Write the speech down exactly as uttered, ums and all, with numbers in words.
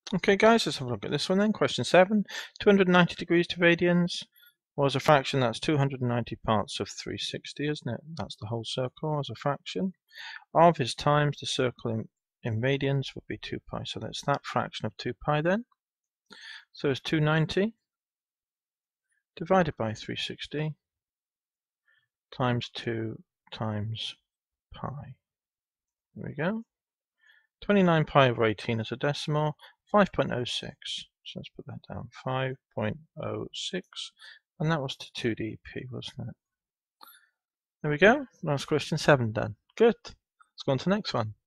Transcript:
Okay guys, let's have a look at this one then. Question seven. two hundred ninety degrees to radians was a fraction that's two hundred ninety parts of three hundred sixty, isn't it? That's the whole circle as a fraction. Of is times the circle in, in radians would be two pi. So that's that fraction of two pi then. So it's two hundred ninety divided by three hundred sixty times two times pi. There we go. twenty-nine pi over eighteen as a decimal, five point zero six. So let's put that down, five point zero six. And that was to two D P, wasn't it? There we go. That's question seven done. Good. Let's go on to the next one.